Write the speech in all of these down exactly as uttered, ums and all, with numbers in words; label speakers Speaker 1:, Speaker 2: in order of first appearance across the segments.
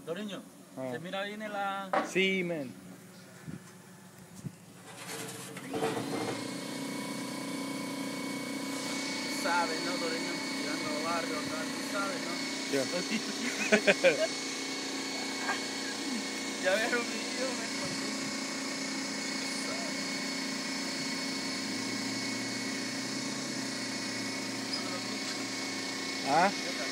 Speaker 1: Doriño,
Speaker 2: Ah.
Speaker 1: ¿se mira bien en la...?
Speaker 2: Sí, man.
Speaker 1: Sabes, ¿no, Doriño? Llegando al barrio, acá, tú sabes, ¿no?
Speaker 2: Ya.
Speaker 1: Ya vieron mi video, me escondí.
Speaker 2: ¿Ah?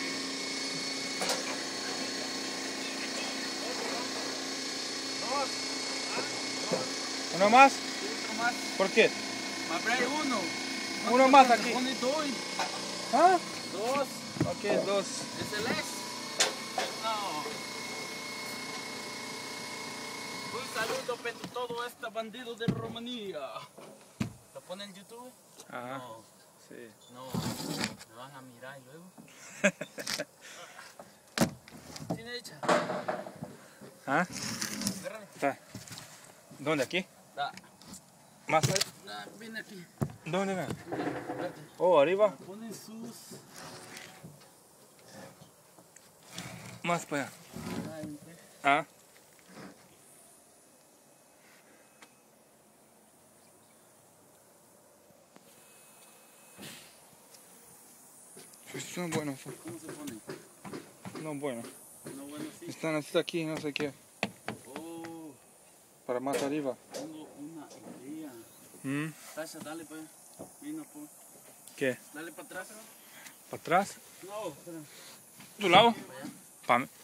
Speaker 2: ¿Uno más?
Speaker 1: Sí, otro más.
Speaker 2: ¿Por qué?
Speaker 1: Me trae uno.
Speaker 2: Uno más aquí.
Speaker 1: Pone dos.
Speaker 2: ¿Ah?
Speaker 1: Dos.
Speaker 2: Ok, dos.
Speaker 1: ¿Es el ex? No. Un saludo para todo este bandido de Rumanía. ¿Lo pone en YouTube?
Speaker 2: Ah,
Speaker 1: No.
Speaker 2: sí.
Speaker 1: No. Me van a mirar y luego. ¿Tiene hecha?
Speaker 2: ¿Ah?
Speaker 1: Agárrale.
Speaker 2: Está. ¿Dónde? ¿Aquí?
Speaker 1: Da.
Speaker 2: ¿Más ahí?
Speaker 1: Da, viene aquí.
Speaker 2: ¿Dónde ven?
Speaker 1: Espérate.
Speaker 2: Oh, arriba.
Speaker 1: Me ponen sus...
Speaker 2: Más para allá.
Speaker 1: Ay,
Speaker 2: ¿Ah? Pues son buenos. Son.
Speaker 1: ¿Cómo se pone?
Speaker 2: No buenos.
Speaker 1: No, bueno, sí.
Speaker 2: Están hasta aquí, no sé qué.
Speaker 1: Oh,
Speaker 2: Para más arriba.
Speaker 1: tengo una idea.
Speaker 2: ¿Mm?
Speaker 1: Tasha, dale pues. Mira, pues.
Speaker 2: ¿Qué?
Speaker 1: Dale para atrás, ¿no?
Speaker 2: ¿Para atrás?
Speaker 1: No, espera.
Speaker 2: ¿Tu lado?
Speaker 1: Para allá.
Speaker 2: ¿Para mí?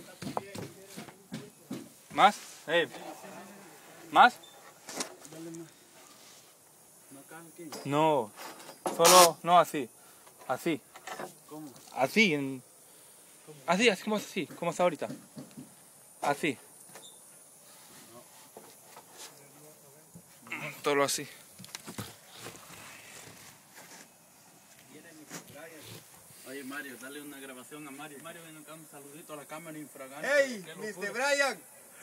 Speaker 2: ¿Más? Hey. ¿Más?
Speaker 1: Dale más. No acá, aquí.
Speaker 2: No. Solo, no así. Así.
Speaker 1: ¿Cómo?
Speaker 2: Así. En... Así, así como es así. Como está ahorita. Así. Todo así.
Speaker 1: Oye, Mario, dale una grabación a Mario. Mario, ven acá un saludito a la cámara infragante.
Speaker 3: ¡Hey,
Speaker 1: Qué
Speaker 3: mister
Speaker 1: locura.
Speaker 3: Brian!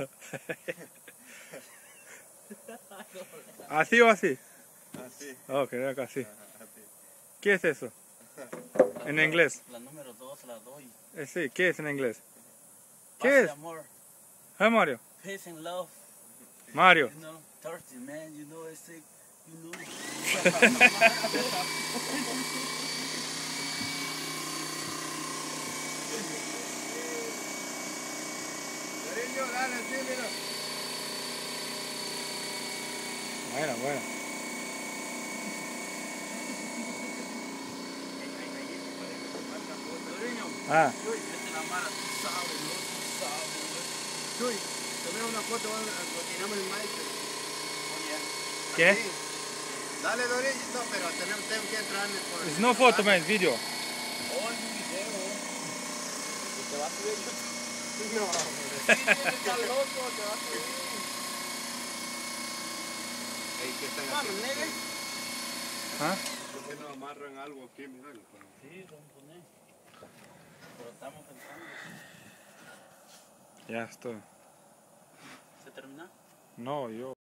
Speaker 2: ¿Así o así?
Speaker 3: Así,
Speaker 2: Ok, acá así.
Speaker 3: así.
Speaker 2: ¿Qué es eso?
Speaker 1: La
Speaker 2: En
Speaker 1: número-
Speaker 2: inglés.
Speaker 1: La número dos la doy.
Speaker 2: Eh, sí, ¿qué es en inglés? ¿Qué
Speaker 1: Paz y
Speaker 2: es?
Speaker 1: amor.
Speaker 2: ¿Eh, Mario?
Speaker 1: Peace and love.
Speaker 2: Mario.
Speaker 1: You know, thirsty man, you know, it's sick, you know.
Speaker 3: Cariño, dale, sí, mira.
Speaker 2: Bueno, bueno.
Speaker 1: Doriño,
Speaker 2: Ah,
Speaker 1: Chuy, vete la mara, tú sabes, ¿no? Tú sabes, ¿no?
Speaker 3: Chuy, tomé una foto, vamos a- lo tiramos en Mike.
Speaker 2: ¿qué?
Speaker 3: Sí. Dale, Dorillo. No, pero tenemos, tengo que entrar en el... por-
Speaker 2: Es no foto, man, es video.
Speaker 1: Oh, es un video. Y te va a subir YouTube.
Speaker 3: No, hombre.
Speaker 1: Sí, está loco, te va a subir.
Speaker 3: Ey, ¿qué están
Speaker 1: Vamos,
Speaker 3: haciendo?
Speaker 1: nene.
Speaker 2: ¿Ah?
Speaker 3: ¿Por qué no amarran algo aquí, mira?
Speaker 1: Sí, componer. Pero estamos pensando.
Speaker 2: Ya estoy.
Speaker 1: ¿Se termina?
Speaker 2: No, yo.